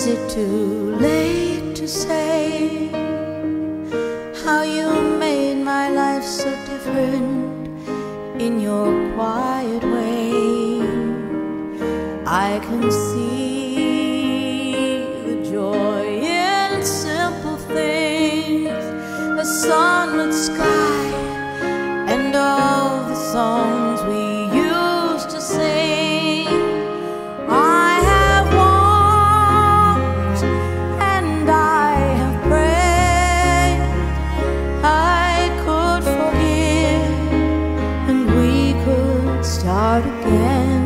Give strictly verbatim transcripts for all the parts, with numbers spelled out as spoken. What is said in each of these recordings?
it too late to say how you made my life so different in your quiet way? I can see the joy in simple things, a sunlit sky, and all the songs we used to sing. I have walked and I have prayed I could forgive and we could start again.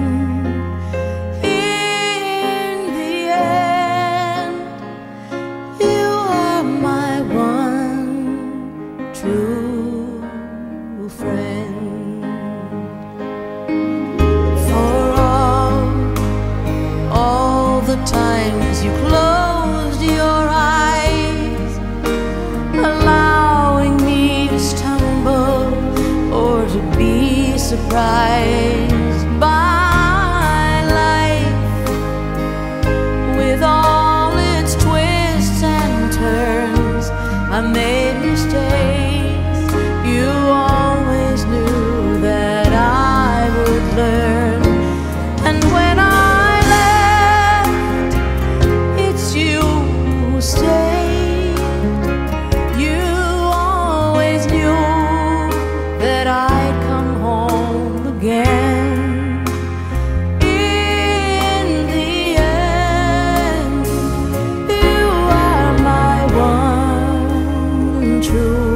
In the end, you are my one true friend. For all, all the times you closed your eyes, allowing me to stumble or to be surprised by life with all its twists and turns. I made mistakes, you always knew that I would learn. And when I left, it's you who stayed. You always knew that I'd come home again. In the end, you are my one true